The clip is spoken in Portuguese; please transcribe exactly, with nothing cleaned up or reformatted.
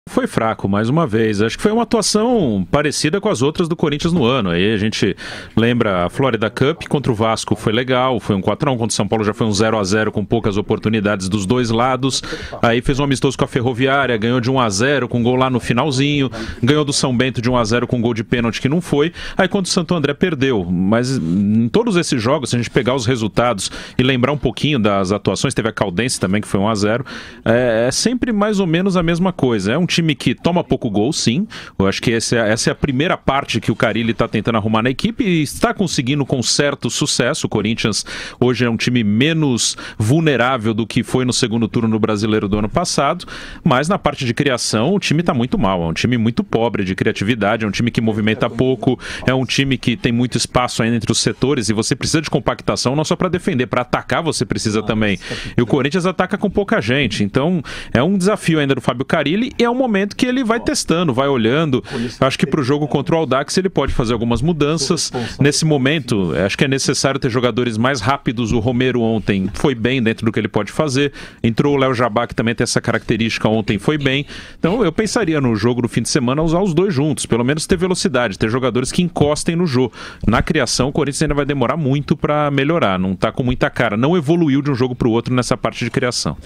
Foi fraco, mais uma vez. Acho que foi uma atuação parecida com as outras do Corinthians no ano. Aí a gente lembra a Florida Cup contra o Vasco, foi legal, foi um quatro a um, contra o São Paulo já foi um zero a zero com poucas oportunidades dos dois lados. Aí fez um amistoso com a Ferroviária, ganhou de um a zero com gol lá no finalzinho, ganhou do São Bento de um a zero com gol de pênalti que não foi. Aí contra o Santo André perdeu. Mas em todos esses jogos, se a gente pegar os resultados e lembrar um pouquinho das atuações, teve a Caldense também que foi um a zero, é, é sempre mais ou menos a mesma coisa. É um time que toma pouco gol, sim. Eu acho que essa é, essa é a primeira parte que o Carille está tentando arrumar na equipe e está conseguindo com certo sucesso. O Corinthians hoje é um time menos vulnerável do que foi no segundo turno no Brasileiro do ano passado, mas na parte de criação o time está muito mal. É um time muito pobre de criatividade, é um time que movimenta pouco, é um time que tem muito espaço ainda entre os setores e você precisa de compactação não só para defender, para atacar você precisa também. E o Corinthians ataca com pouca gente, então é um desafio ainda do Fábio Carille e é um momento que ele vai testando, vai olhando. Acho que para o jogo contra o Audax ele pode fazer algumas mudanças. Nesse momento, acho que é necessário ter jogadores mais rápidos. O Romero ontem foi bem dentro do que ele pode fazer. Entrou o Léo Jabá, que também tem essa característica, ontem foi bem. Então eu pensaria no jogo do fim de semana usar os dois juntos, pelo menos ter velocidade, ter jogadores que encostem no jogo. Na criação, o Corinthians ainda vai demorar muito para melhorar, não está com muita cara, não evoluiu de um jogo para o outro nessa parte de criação.